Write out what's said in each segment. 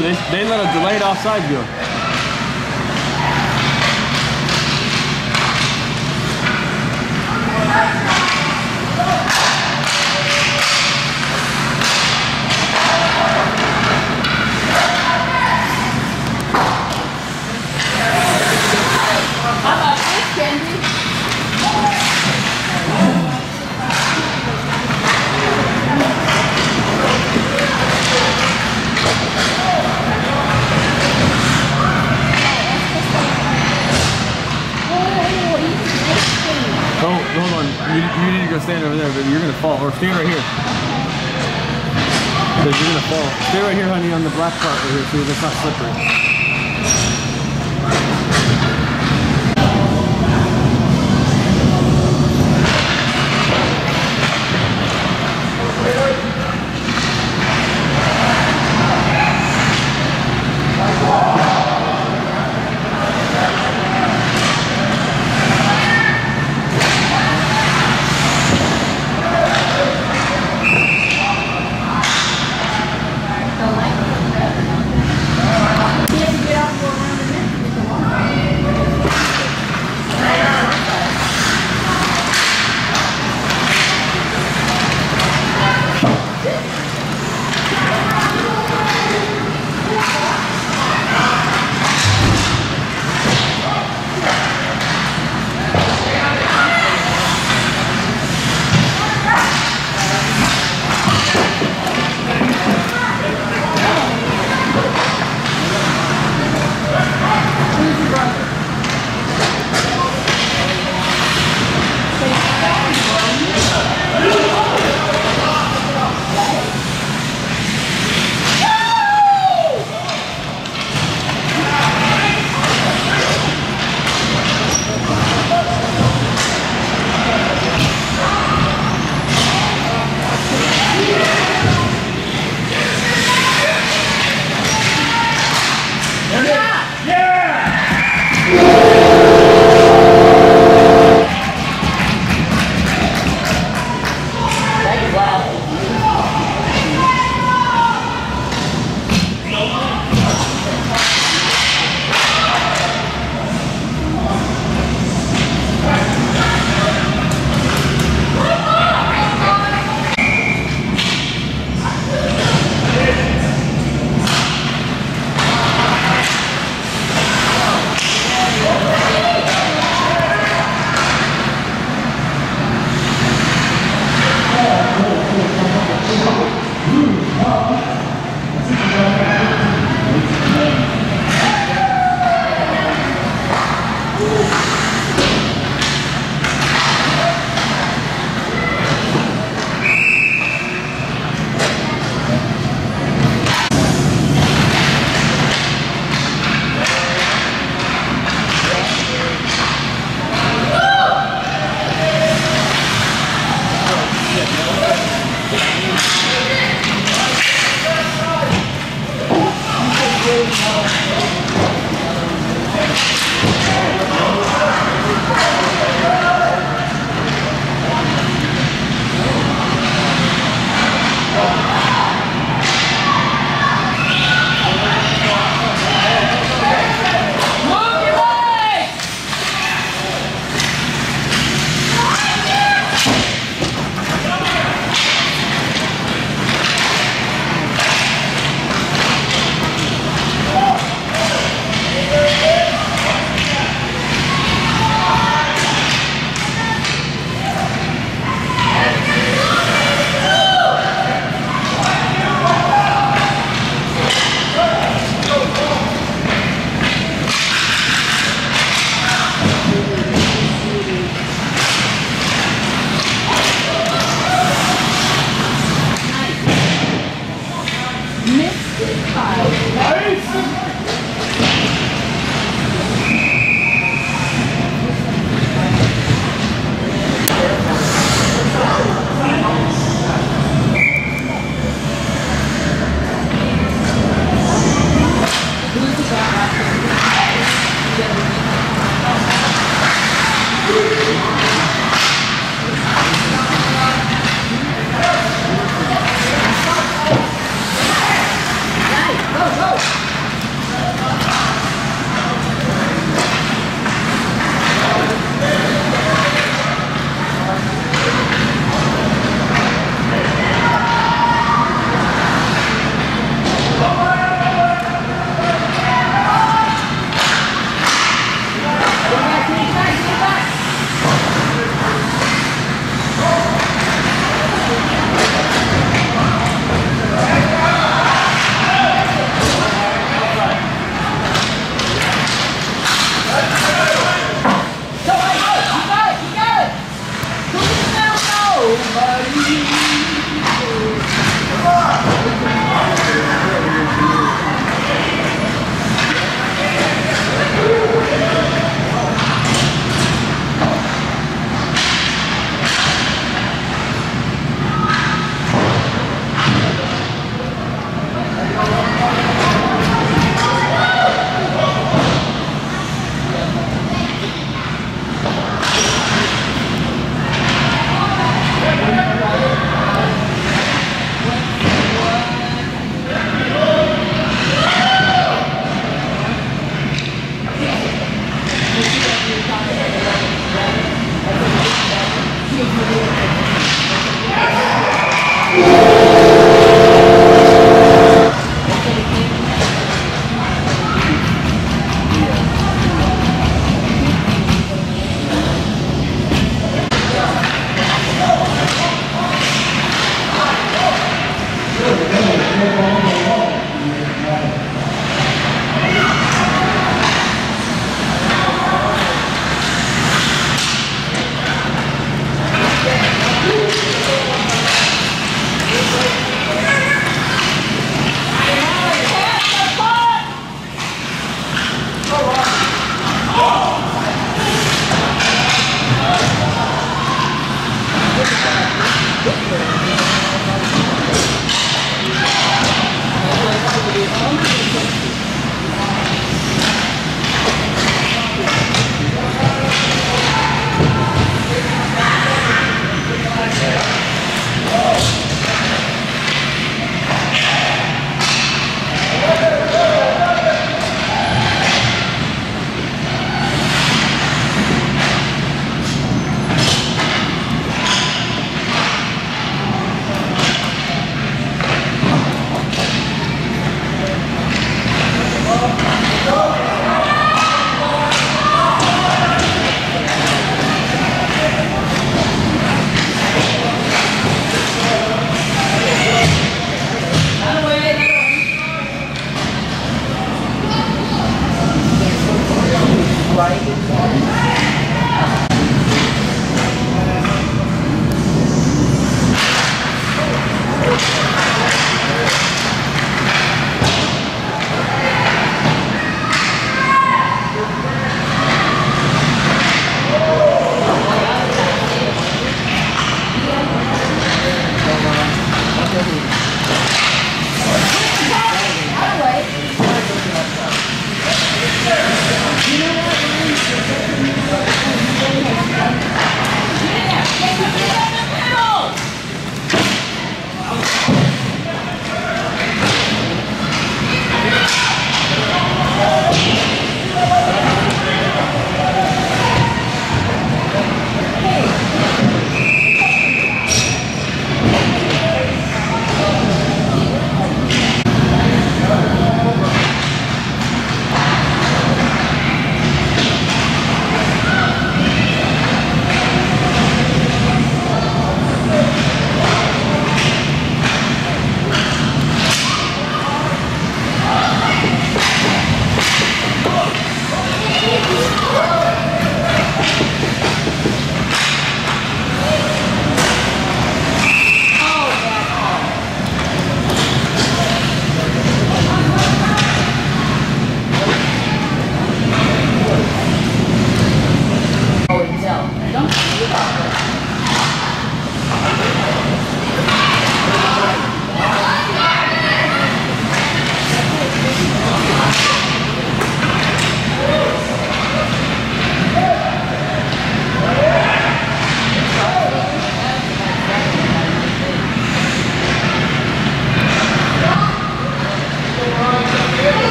too. They let a delayed offside go. Hold on, you need to go stand over there, but you're gonna fall. Or stand right here. Because you're gonna fall. Stay right here, honey, on the black part right here, so that's not slippery. Get off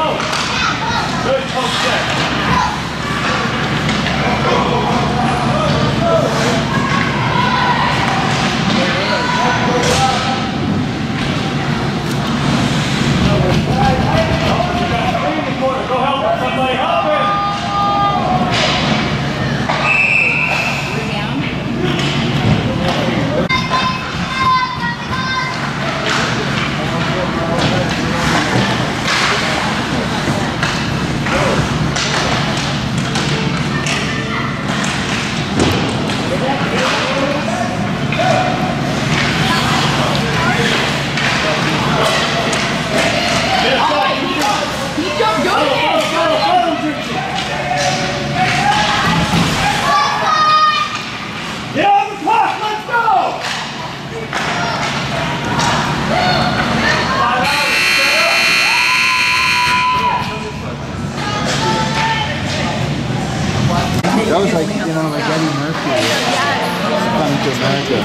That was like, you know, like Eddie Murphy coming to America.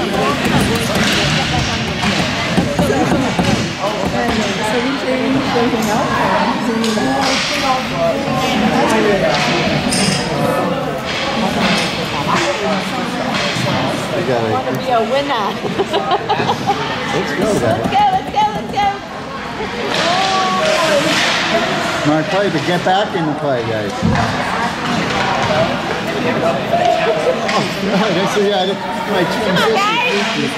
I want to be a winner. Let's go, guys. Let's go. Come on, play, but get back in the play, guys. Oh, God, that's my twin sister.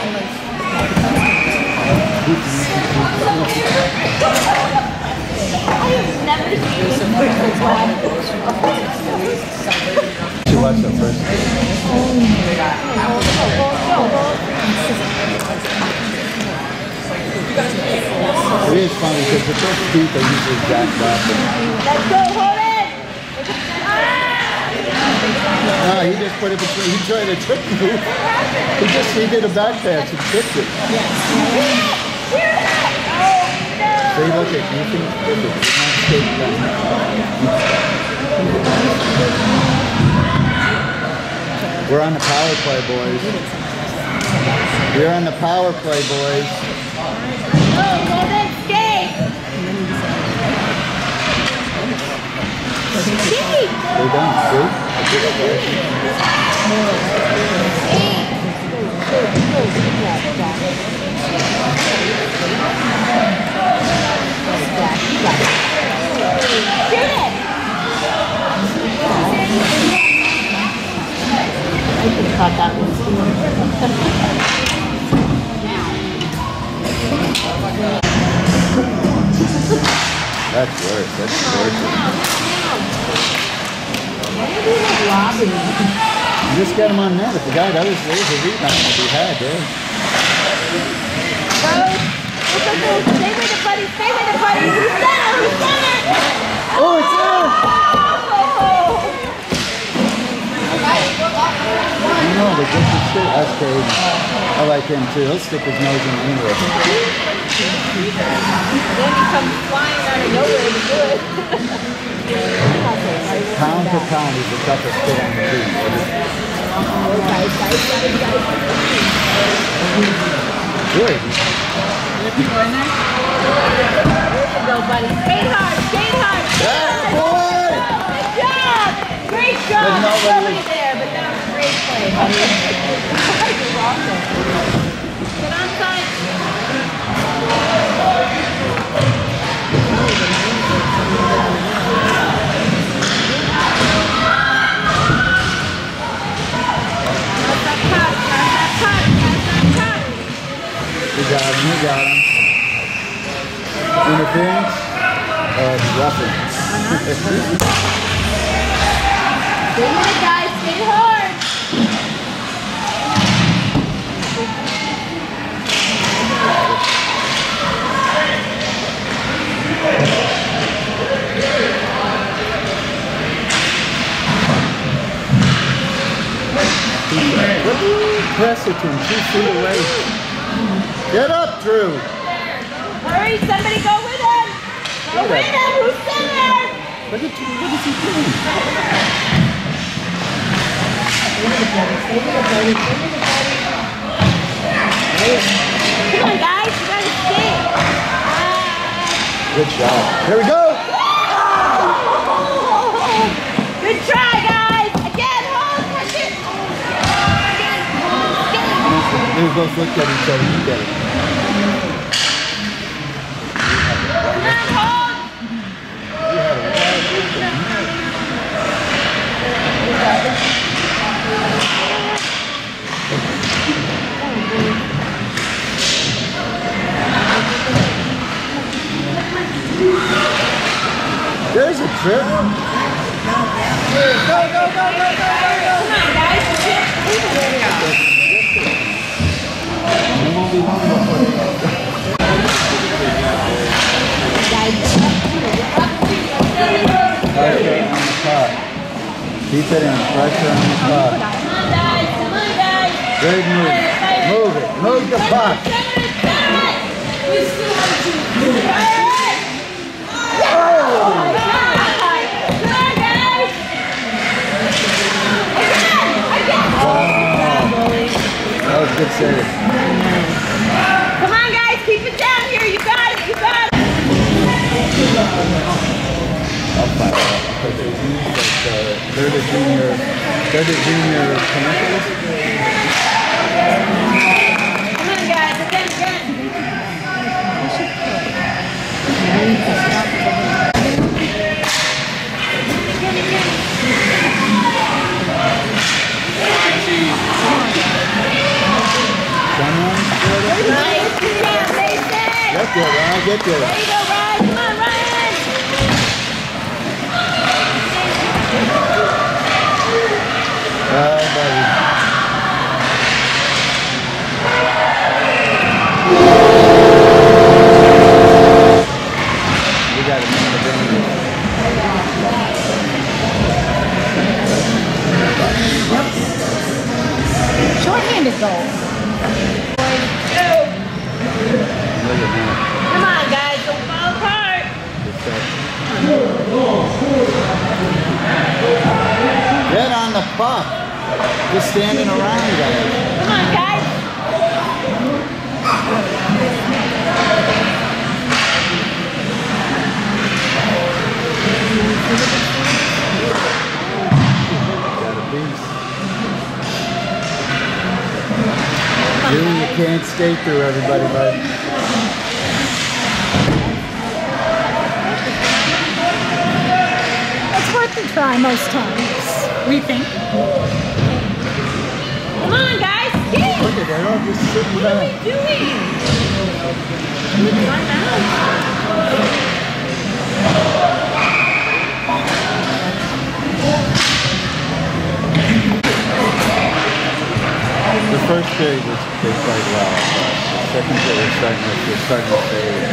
I have never seen this before. She watched that first. It is funny because the first beat they usually jacked up. Let's go, hold it! No, he just put it between. He tried a trick move. He did a back pass and tricked it. See, look at you can flip it. It's not straight down. We're on the power play, boys. We're on the power play, boys. Oh, hold it, skate! We're done, see? I should have caught that one. That's worse. That's worse. You just get him on net. If the guy does, there's a rebound to be had there. Stay with the buddy. Who's center? Oh, it's there! I know, but just to stick, that's crazy. I like him too. He'll stick his nose in anywhere. Then he comes flying out of nowhere to do it. Pound for pound, he's the toughest kid on the team. Good. There you go, buddy. Skate hard. Yeah, boy! Good job. Great job. Nobody there, but that was a great play, buddy. You're awesome. Get on side. You got him. Interference? Roughing. Stay with it, guys. Stay hard. Press it to him 2 feet away. Get up, Drew. Hurry, somebody go with him. Go with him. Who's center? What is he doing? Come on, guys. You gotta skate. Good shot. Here we go. both looked at each other together. There's a trip. Go, go, go, go, go, go, go. Come on, guys. We won't be home before they go. Pressure on the car. Keep it in. Pressure on the car. Come on, guys. Come on, guys. Good move. Move it. Move the puck. That was a good save. Come on, guys, keep it down here. You got it. You got it. I'll fire up. They're the junior Panthers. Come on, guys. Again. Get there, Ryan. Get there. There you go, Ryan. Come on, Ryan. Buddy. We got a minute of damage. Short-handed goal. Look at that. Come on, guys. Don't fall apart. Get on the puck. Just standing around, guys. Come on, guys. Got a beast. You can't skate through everybody, bud. It's worth the try most times, we think. Come on, guys. Get. Look at that, all just sitting What are we back. doing? Good timeout. The first period they played well. The second period they're starting to fade.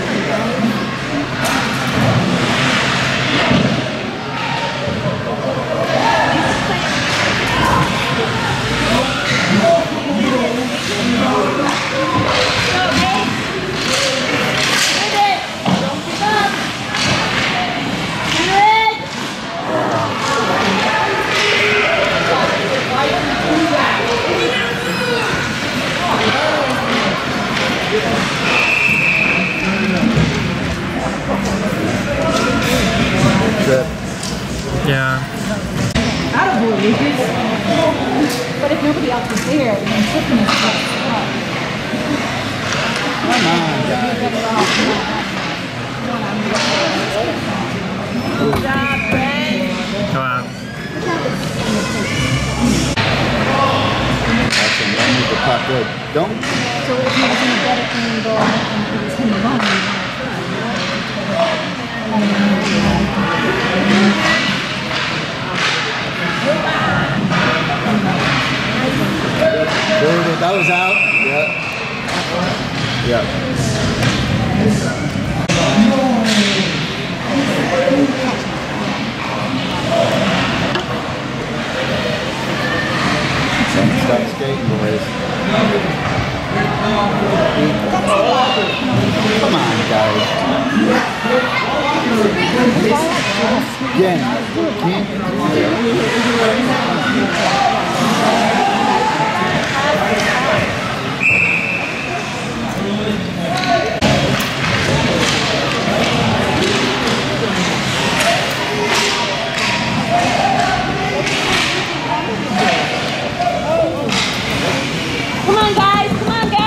Yeah. Attaboy, Lucas. But if nobody else is there, then Tiffany's just Come on, guys. Good job, Ben. Come on. Awesome. Don't move the puck good. Don't. So if he was in a better angle and he was in the wrong, That was out. Yep. Yep. Don't stop skating, boys. Come on, guys. Again, can't do that. Come on, guys. Come on, guys.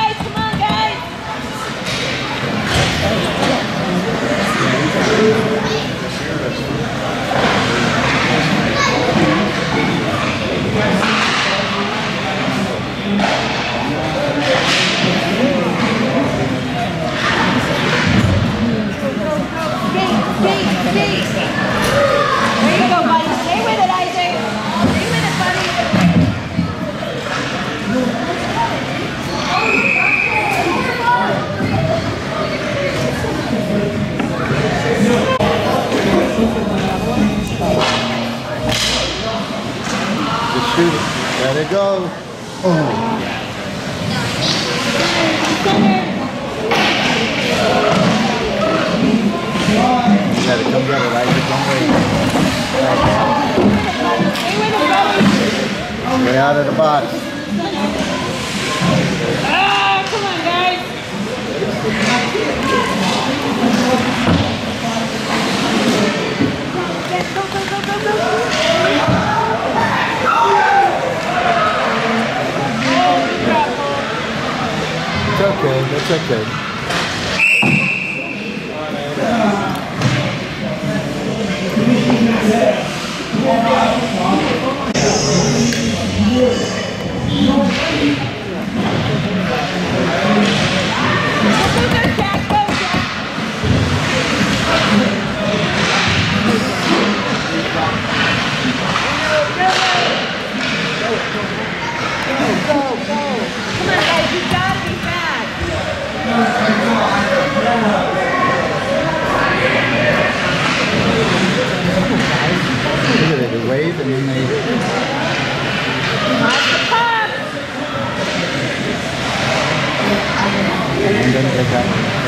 Shoot it. Let it go. Oh. You gotta come get it, Isaac. Don't wait. Way out of the box. Ah, come on, guys. Go, go, go, go, go. It's okay. That's okay. Wave and then they... And then they got...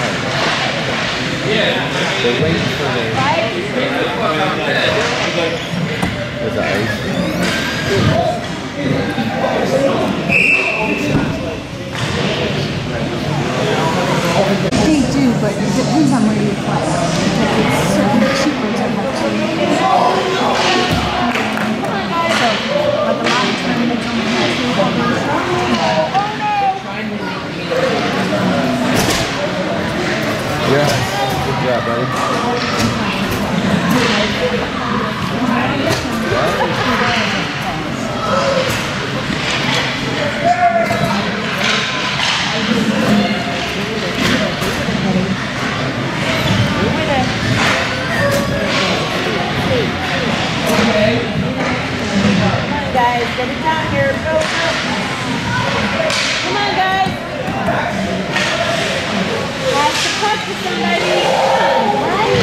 They're waiting for the... There's ice. They do, but it depends on where you play. It's certainly cheaper to have two. Like a lot of tournaments only have two holders. Yeah, good job, buddy. Guys, get it down here. Go, go. Come on, guys. Pass the puck to somebody. Right?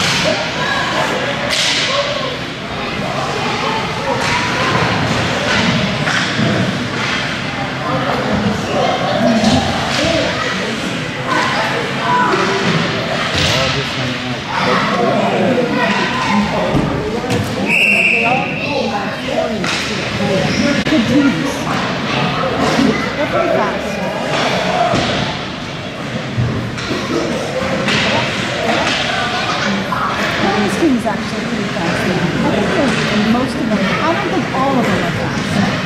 All just hanging out. Good teams. They're pretty fast. These teams actually pretty fast. I think most of them, I don't think all of them are fast.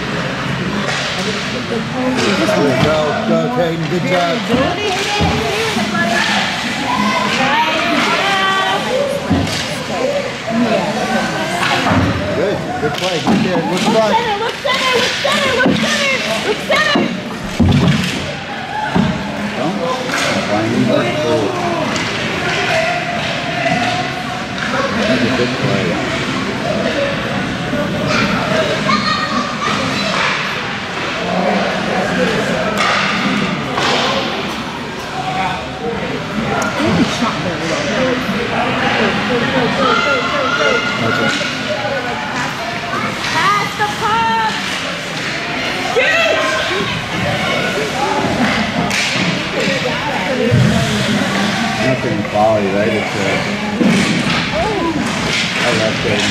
Go, Caden. Good job. Good. Good play. Good there. Look front. Look center, look center, look center, look center. Don't find him back forward. That's a good play. Shot very well. Pass the puck. Shoot. Nothing quality, right? It's I love Caden.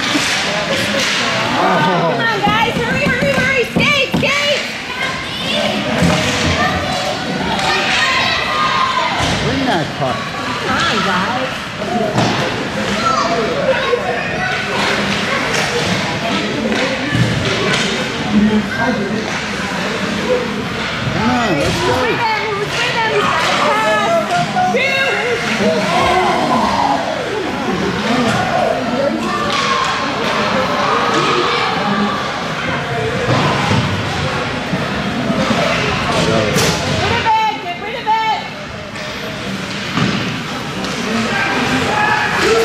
Come on, guys. Hurry, hurry, hurry. Skate, skate. Bring that puck. Come on, guys. Come on, let's go. Who's with them? Pass. Shoot. Get rid of it.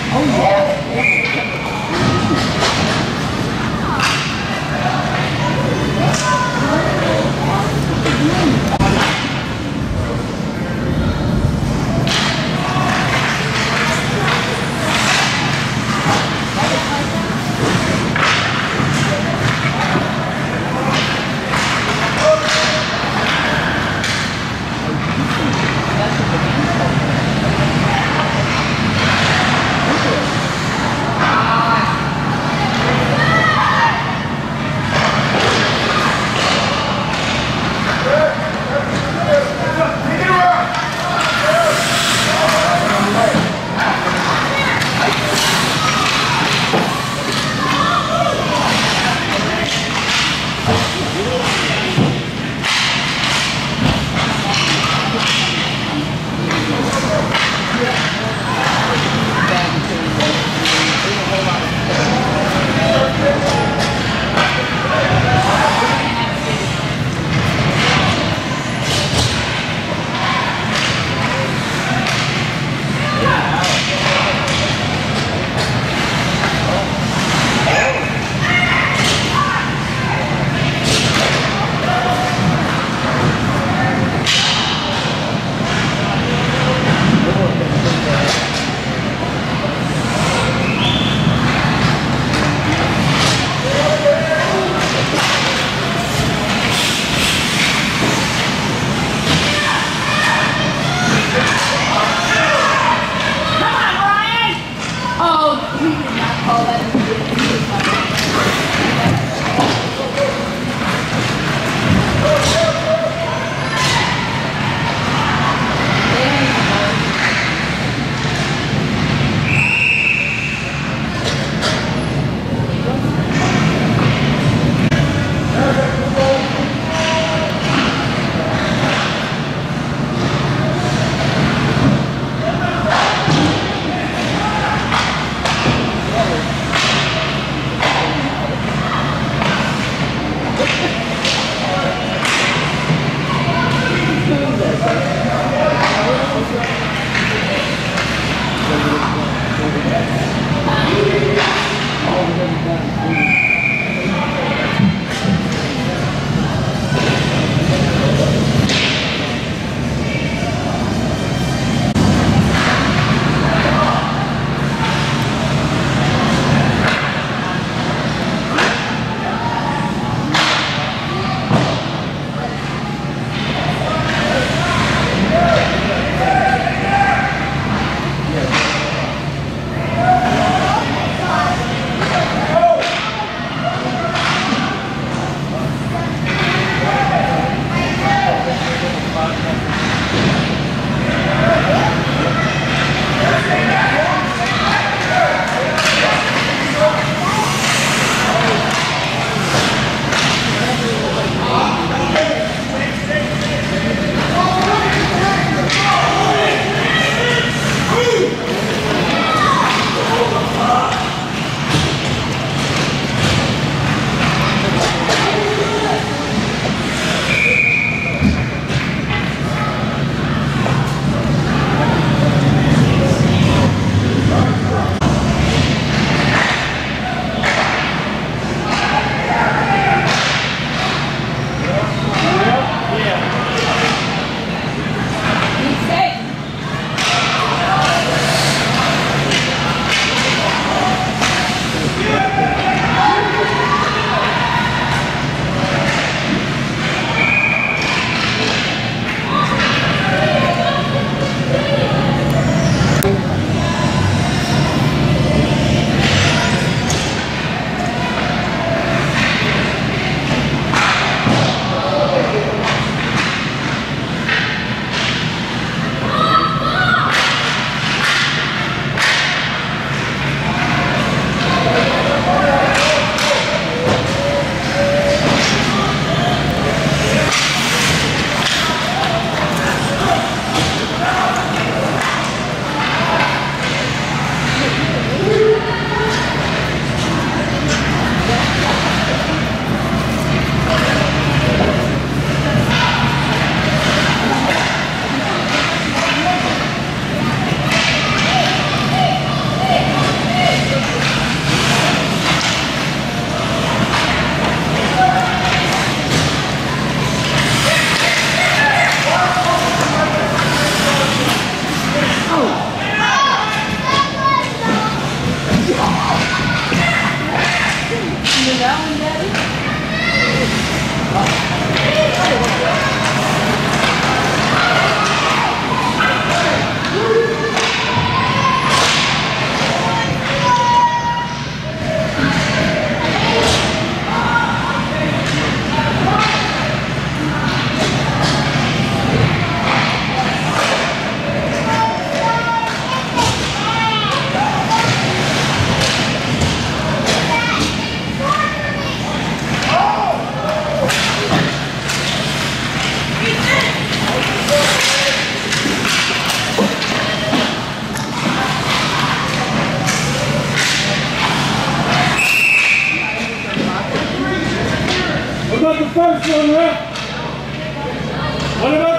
Oh, yeah. first one, right? What about